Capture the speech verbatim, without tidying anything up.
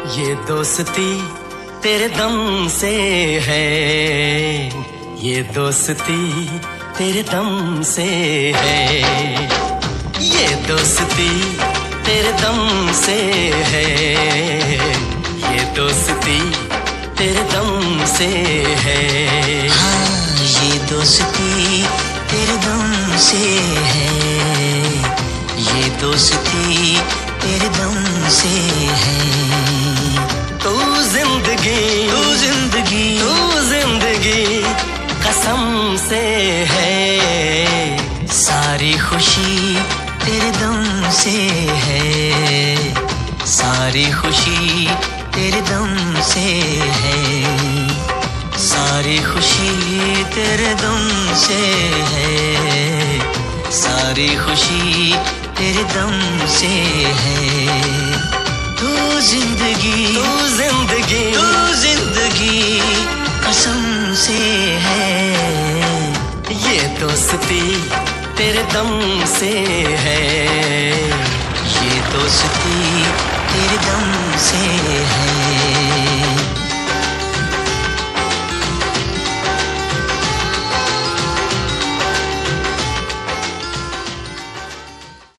ये दोस्ती तेरे दम से है, ये दोस्ती तेरे दम से है, ये दोस्ती तेरे दम से है, ये दोस्ती तेरे दम से है। हाँ, ये दोस्ती तेरे दम से है, ये दोस्ती तेरे दम से है। तू जिंदगी तू जिंदगी तू जिंदगी कसम से है, सारी खुशी तेरे दम से है, सारी खुशी तेरे दम से है, सारी खुशी तेरे दम से है, सारी खुशी तेरे दम से है। तू जिंदगी तू जिंदगी तू जिंदगी कसम से है, ये दोस्ती तेरे दम से है, ये दोस्ती तेरे दम से है।